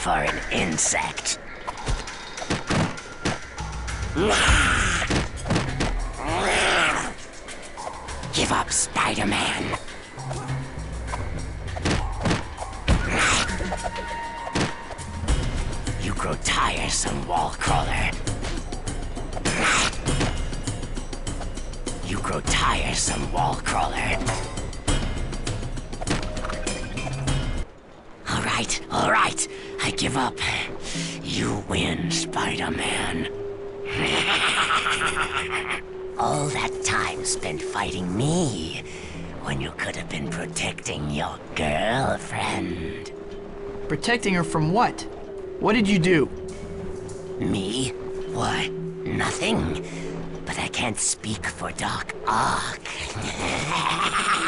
for an insect. Give up, Spider-Man. You grow tiresome, wall crawler. You grow tiresome, wall crawler. All right, I give up. You win, Spider-Man. All that time spent fighting me, when you could have been protecting your girlfriend. Protecting her from what? What did you do? Me? What? Nothing. But I can't speak for Doc Ock.